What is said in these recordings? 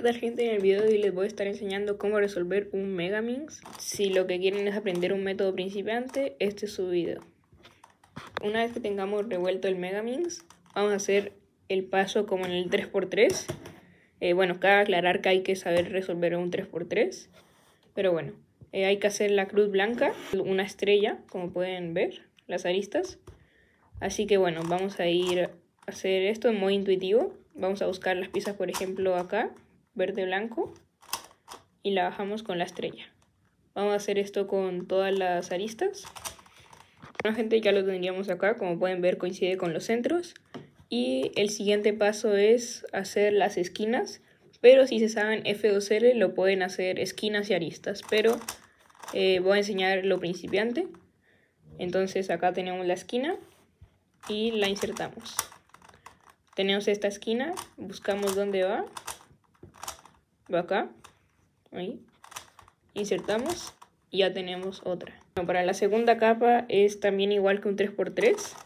tal, gente? En el video de hoy les voy a estar enseñando cómo resolver un Megaminx. Si lo que quieren es aprender un método principiante, este es su video. Una vez que tengamos revuelto el Megaminx, vamos a hacer el paso como en el 3x3. Bueno, cabe aclarar que hay que saber resolver un 3x3. Pero bueno, hay que hacer la cruz blanca, una estrella, como pueden ver, las aristas. Así que bueno, vamos a ir a hacer esto en modo intuitivo. Vamos a buscar las piezas, por ejemplo, acá, verde, blanco, y la bajamos con la estrella. Vamos a hacer esto con todas las aristas. Bueno, gente, ya lo tendríamos acá, como pueden ver coincide con los centros. Y el siguiente paso es hacer las esquinas, pero si se saben F2L lo pueden hacer esquinas y aristas, pero voy a enseñar lo principiante. Entonces acá tenemos la esquina y la insertamos. Tenemos esta esquina, buscamos dónde va acá, ahí, insertamos y ya tenemos otra. Bueno, para la segunda capa es también igual que un 3x3.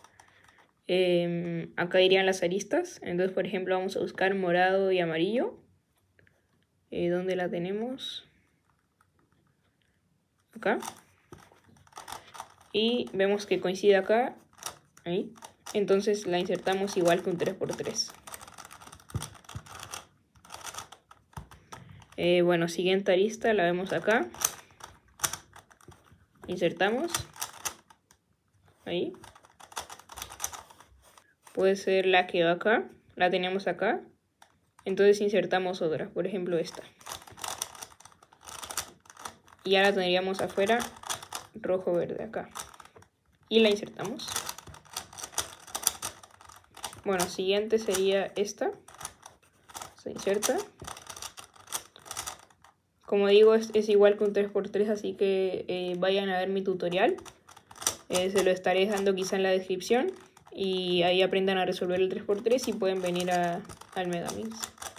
Acá irían las aristas, entonces por ejemplo vamos a buscar morado y amarillo. ¿Dónde la tenemos? Acá. Y vemos que coincide acá, ahí. Entonces la insertamos igual que un 3x3. Bueno, siguiente arista la vemos acá. Insertamos. Ahí. Puede ser la que va acá. La tenemos acá. Entonces insertamos otra, por ejemplo esta. Y ahora tendríamos afuera rojo, verde acá. Y la insertamos. Bueno, siguiente sería esta. Se inserta. Como digo, es igual que un 3x3, así que vayan a ver mi tutorial. Se lo estaré dejando quizá en la descripción. Y ahí aprendan a resolver el 3x3 y pueden venir al Megaminx.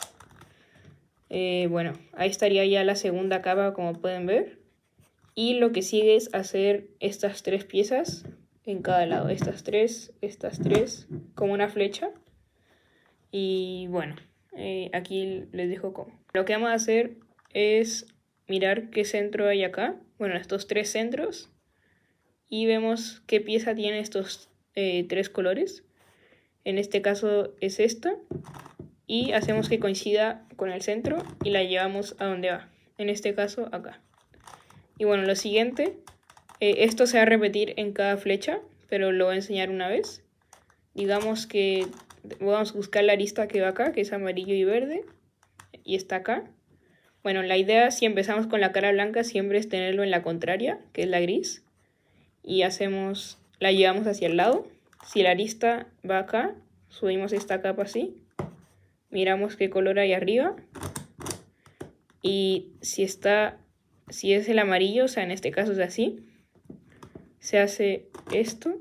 Bueno, ahí estaría ya la segunda capa, como pueden ver. Y lo que sigue es hacer estas tres piezas en cada lado. Estas tres, como una flecha. Y bueno, aquí les dejo cómo. Lo que vamos a hacer es mirar qué centro hay acá. Bueno, estos tres centros. Y vemos qué pieza tiene estos tres colores. En este caso es esta. Y hacemos que coincida con el centro y la llevamos a donde va. En este caso acá. Y bueno, lo siguiente, esto se va a repetir en cada flecha, pero lo voy a enseñar una vez. Digamos que vamos a buscar la arista que va acá, que es amarillo y verde, y está acá. Bueno, la idea, si empezamos con la cara blanca, siempre es tenerlo en la contraria, que es la gris. Y la llevamos hacia el lado. Si la arista va acá, subimos esta capa así. Miramos qué color hay arriba. Y si es el amarillo, o sea, en este caso es así, se hace esto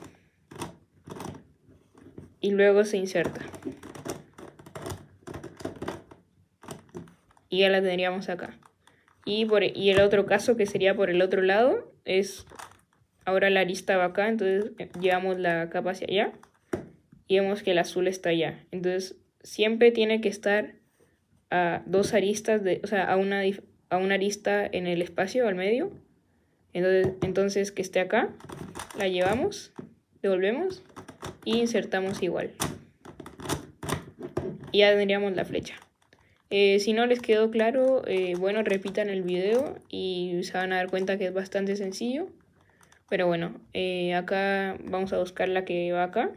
y luego se inserta. Y ya la tendríamos acá. Y el otro caso, que sería por el otro lado, es ahora la arista va acá, entonces llevamos la capa hacia allá y vemos que el azul está allá. Entonces siempre tiene que estar a dos aristas, o sea, a una arista en el espacio al medio. Entonces que esté acá, la llevamos, devolvemos y insertamos igual. Y ya tendríamos la flecha. Si no les quedó claro, bueno, repitan el video y se van a dar cuenta que es bastante sencillo. Pero bueno, acá vamos a buscar la que va acá.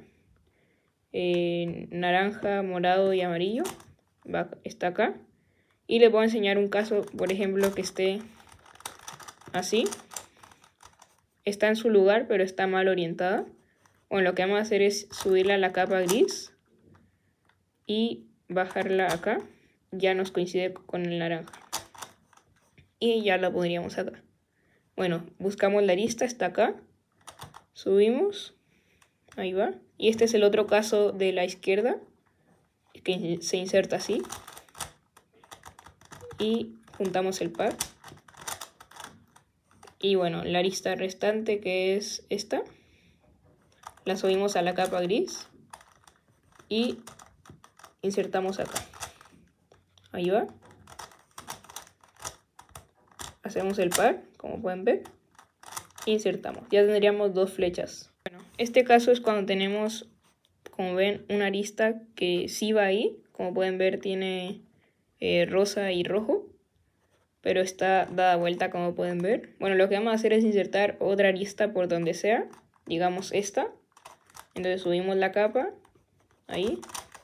Naranja, morado y amarillo. Está acá. Y les voy a enseñar un caso, por ejemplo, que esté así. Está en su lugar, pero está mal orientada. Bueno, lo que vamos a hacer es subirla a la capa gris y bajarla acá. Ya nos coincide con el naranja. Y ya la pondríamos acá. Bueno, buscamos la arista, está acá. Subimos. Ahí va. Y este es el otro caso de la izquierda, que se inserta así. Y juntamos el par. Y bueno, la arista restante, que es esta, la subimos a la capa gris y insertamos acá. Ahí va. hacemos el par, como pueden ver, insertamos. Ya tendríamos dos flechas. Bueno, este caso es cuando tenemos, como ven, una arista que sí va ahí. Como pueden ver, tiene rosa y rojo, pero está dada vuelta, como pueden ver. Bueno, lo que vamos a hacer es insertar otra arista por donde sea, digamos esta. Entonces subimos la capa, ahí,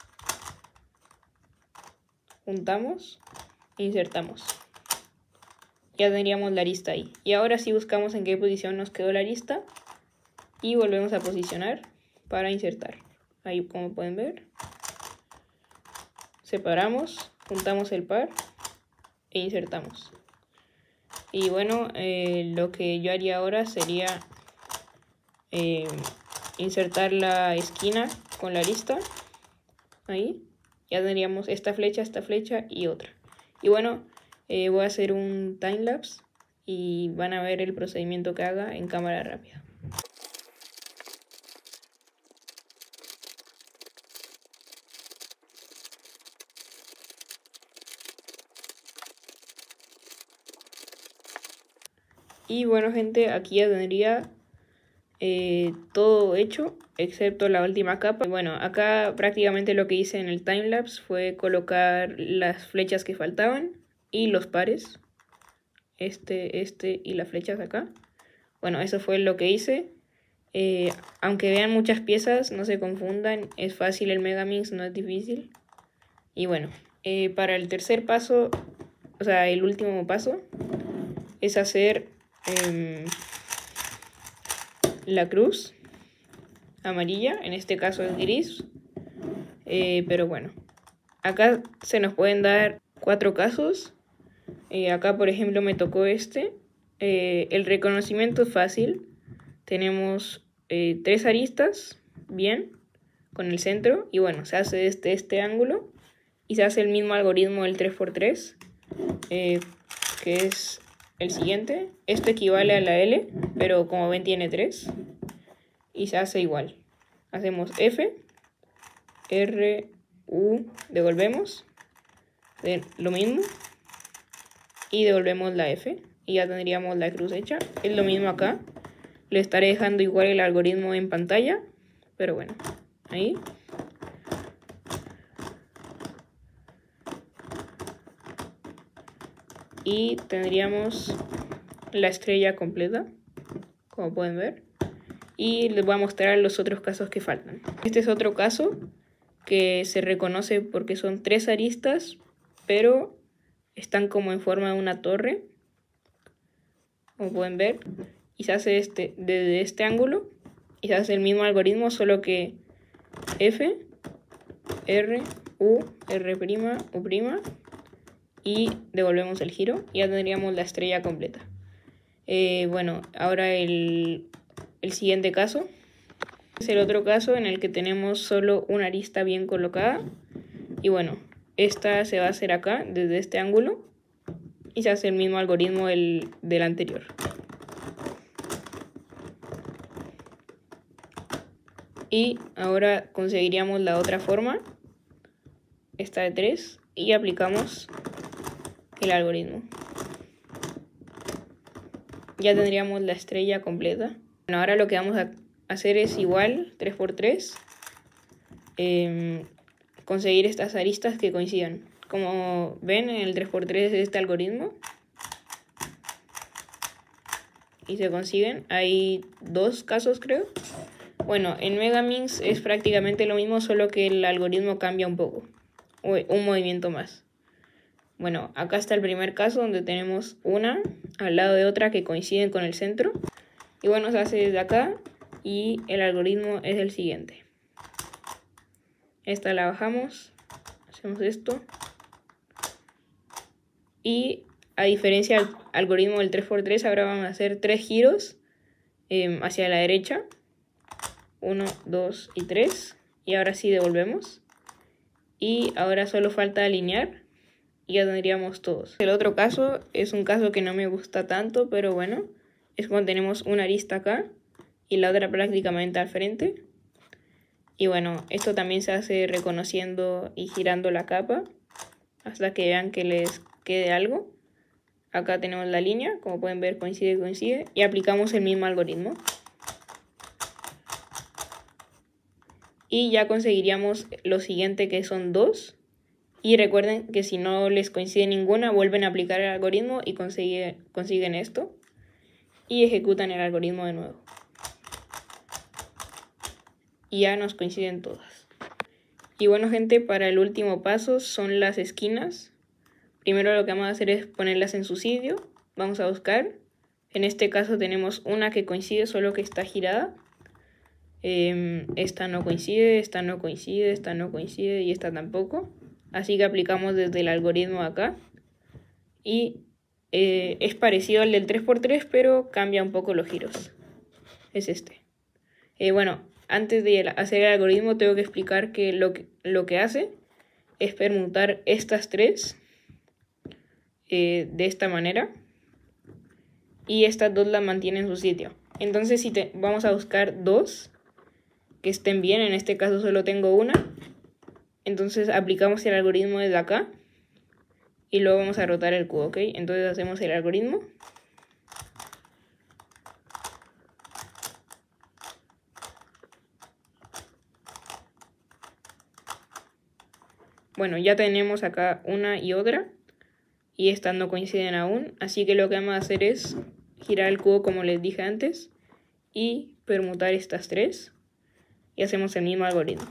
juntamos, insertamos. Ya tendríamos la arista ahí. Y ahora sí buscamos en qué posición nos quedó la arista y volvemos a posicionar para insertar. Ahí, como pueden ver, separamos, juntamos el par e insertamos. Y bueno, lo que yo haría ahora sería insertar la esquina con la arista. Ahí ya tendríamos esta flecha y otra. Y bueno, voy a hacer un timelapse y van a ver el procedimiento que haga en cámara rápida. Y bueno, gente, aquí ya tendría todo hecho, excepto la última capa. Y bueno, acá prácticamente lo que hice en el timelapse fue colocar las flechas que faltaban y los pares. Este y las flechas acá. Bueno, eso fue lo que hice. Aunque vean muchas piezas, no se confundan. Es fácil el Megaminx, no es difícil. Y bueno, para el tercer paso, o sea, el último paso, es hacer la cruz amarilla. En este caso es gris. Pero bueno, acá se nos pueden dar 4 casos. Acá, por ejemplo, me tocó este. El reconocimiento es fácil. Tenemos 3 aristas, bien, con el centro. Y bueno, se hace este ángulo. Y se hace el mismo algoritmo del 3×3, que es el siguiente. Esto equivale a la L, pero como ven tiene 3. Y se hace igual. Hacemos F, R, U, devolvemos. Lo mismo. Y devolvemos la F. Y ya tendríamos la cruz hecha. Es lo mismo acá. Le estaré dejando igual el algoritmo en pantalla. Pero bueno, ahí. Y tendríamos la estrella completa, como pueden ver. Y les voy a mostrar los otros casos que faltan. Este es otro caso que se reconoce porque son 3 aristas, pero están como en forma de una torre, como pueden ver. Y se hace desde este ángulo. Y se hace el mismo algoritmo, solo que F, R, U, R', U'. Y devolvemos el giro y ya tendríamos la estrella completa. Bueno, ahora el siguiente caso es el otro caso en el que tenemos solo una arista bien colocada. Y bueno, esta se va a hacer acá desde este ángulo y se hace el mismo algoritmo del anterior. Y ahora conseguiríamos la otra forma, esta de 3, y aplicamos el algoritmo. Ya tendríamos la estrella completa. Bueno, ahora lo que vamos a hacer es igual 3×3, conseguir estas aristas que coincidan. Como ven, en el 3×3 es este algoritmo y se consiguen. Hay 2 casos, creo. Bueno, en Megaminx es prácticamente lo mismo, solo que el algoritmo cambia un poco, un movimiento más. Bueno, acá está el primer caso donde tenemos una al lado de otra que coinciden con el centro. Y bueno, se hace desde acá y el algoritmo es el siguiente. Esta la bajamos, hacemos esto. Y a diferencia del algoritmo del 3×3, ahora vamos a hacer 3 giros hacia la derecha. 1, 2 y 3. Y ahora sí devolvemos. Y ahora solo falta alinear. Y ya tendríamos todos. El otro caso es un caso que no me gusta tanto, pero bueno, es cuando tenemos una arista acá y la otra prácticamente al frente. Y bueno, esto también se hace reconociendo y girando la capa hasta que vean que les quede algo. Acá tenemos la línea, como pueden ver coincide, y aplicamos el mismo algoritmo. Y ya conseguiríamos lo siguiente, que son 2. Y recuerden que si no les coincide ninguna, vuelven a aplicar el algoritmo y consiguen esto. Y ejecutan el algoritmo de nuevo. Y ya nos coinciden todas. Y bueno, gente, para el último paso son las esquinas. Primero lo que vamos a hacer es ponerlas en su sitio. Vamos a buscar. En este caso tenemos una que coincide, solo que está girada. Esta no coincide, esta no coincide, esta no coincide y esta tampoco. Así que aplicamos desde el algoritmo acá. Y es parecido al del 3×3, pero cambia un poco los giros. Es este. Bueno, antes de hacer el algoritmo tengo que explicar que lo que hace es permutar estas tres de esta manera. Y estas dos las mantiene en su sitio. Entonces si vamos a buscar dos que estén bien, en este caso solo tengo una. Entonces aplicamos el algoritmo desde acá y luego vamos a rotar el cubo, ¿ok? Entonces hacemos el algoritmo. Bueno, ya tenemos acá una y otra y estas no coinciden aún, así que lo que vamos a hacer es girar el cubo como les dije antes y permutar estas tres y hacemos el mismo algoritmo.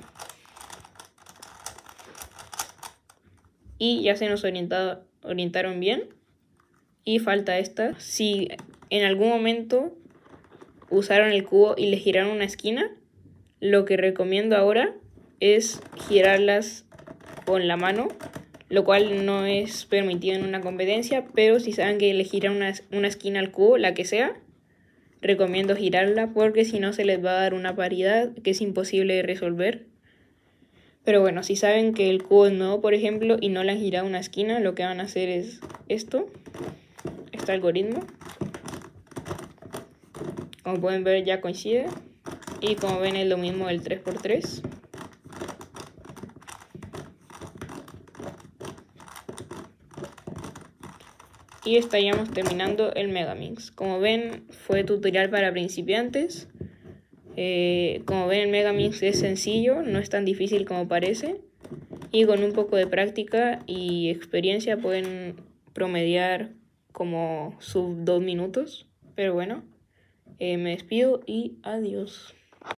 Y ya se nos orientaron bien. Y falta esta. Si en algún momento usaron el cubo y le giraron una esquina, lo que recomiendo ahora es girarlas con la mano, lo cual no es permitido en una competencia, pero si saben que le giran una esquina al cubo, la que sea, recomiendo girarla porque si no se les va a dar una paridad que es imposible de resolver. Pero bueno, si saben que el cubo es nuevo, por ejemplo, y no le han girado una esquina, lo que van a hacer es esto, este algoritmo. Como pueden ver ya coincide. Y como ven es lo mismo del 3×3. Y estaríamos terminando el Megaminx. Como ven, fue tutorial para principiantes. Como ven, el Megaminx es sencillo, no es tan difícil como parece. Y con un poco de práctica y experiencia pueden promediar como sub 2 minutos. Pero bueno, me despido y adiós.